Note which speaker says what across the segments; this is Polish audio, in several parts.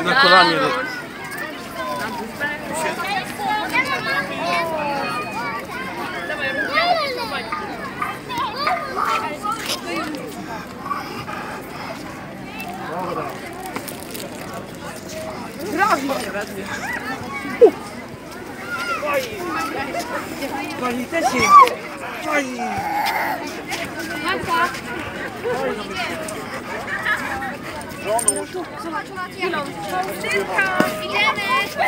Speaker 1: Czy na kolanie?
Speaker 2: Pani też jest. Pani.
Speaker 3: Dilon, idziemy!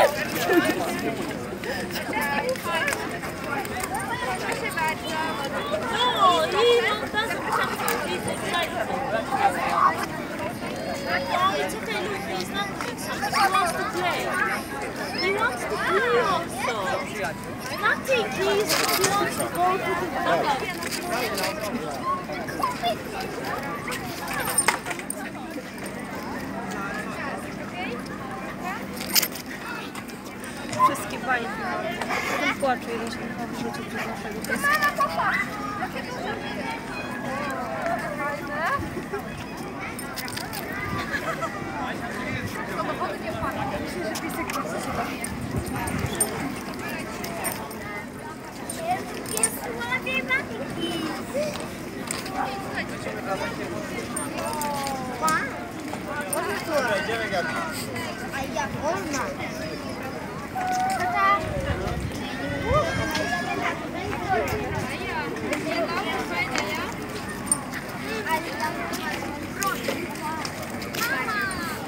Speaker 3: Proszę bardzo.
Speaker 4: No, Dilon doesn't he's excited. Oh, it's okay, look, he's not excited. He wants to play. He wants to play also. Nothing, he wants to go to the back.
Speaker 3: Wszystkie bajki. Ten płaczu jeden się w życiu przez naszego pieska. Myślę, że piesek bardzo się bawi.
Speaker 5: Jest ładnie babki. A jak można? Tata.